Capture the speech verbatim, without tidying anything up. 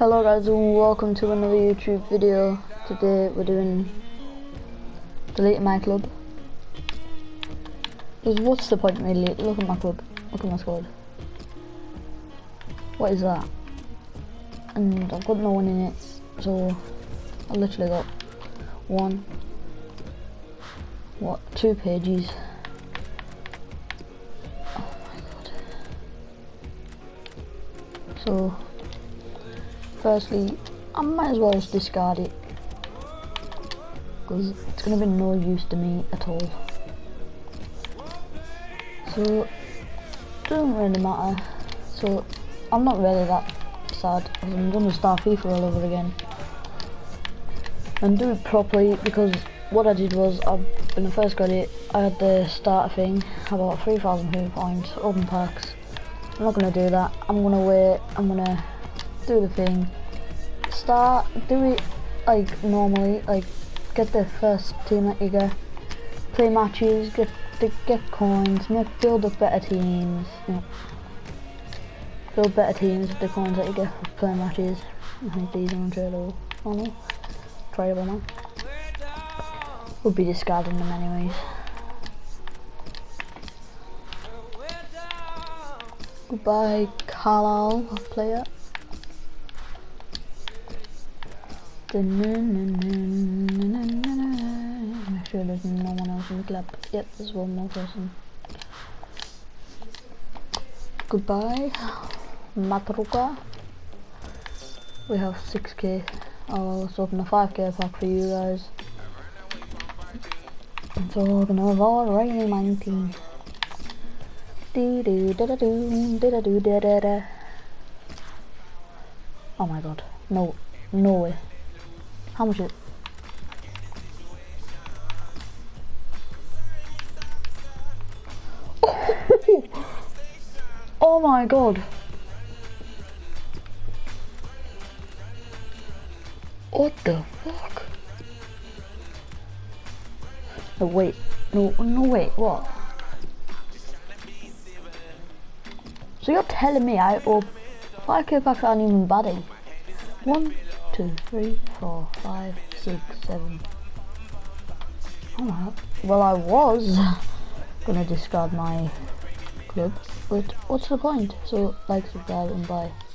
Hello guys and welcome to another YouTube video. Today we're doing deleting my club. Because what's the point really? Look at my club. Look at my squad. What is that? And I've got no one in it, so I literally got one, what, two pages. Oh my god. So firstly, I might as well just discard it because it's gonna be no use to me at all. So it doesn't really matter. So I'm not really that sad because I'm gonna start FIFA all over again and do it properly, because what I did was, I, when I first got it, I had the starter thing, I bought three thousand FIFA points, open packs. I'm not gonna do that. I'm gonna wait. I'm gonna do the thing. Start, do it like normally, like get the first team that you get, play matches, get the, get coins, make, build up better teams, you know, build better teams with the coins that you get for playing matches. I think these are untradeable. Oh no, tryable now. We'll be discarding them anyways. Goodbye, Carlisle player. Make sure there's no one else in the club. Yep, there's one more person. Goodbye, Matruka. We have six K. Oh, let's open a five K pack for you guys. It's all gonna evolve right in my team. Do do da da do da da do da da da. Oh my god, no, no way. How much is it? Oh, oh my god. What the fuck? No wait, no, no wait, what? So you're telling me I open five K packs aren't even badding? One, two, three, four, five, six, seven. Oh my god. Well, I was gonna discard my club, but what's the point? So like, subscribe and bye.